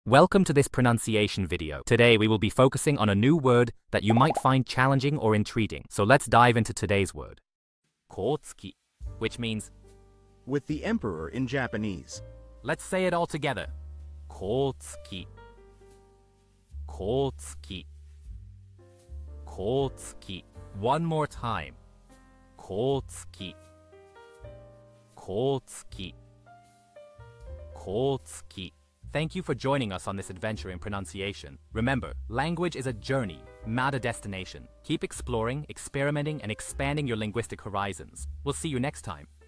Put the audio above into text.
Welcome to this pronunciation video. Today we will be focusing on a new word that you might find challenging or intriguing. So let's dive into today's word. Koutsuki, which means with the emperor in Japanese. Let's say it all together. Koutsuki. Koutsuki. Koutsuki. One more time. Koutsuki. Koutsuki. Koutsuki. Thank you for joining us on this adventure in pronunciation. Remember, language is a journey, not a destination. Keep exploring, experimenting, and expanding your linguistic horizons. We'll see you next time.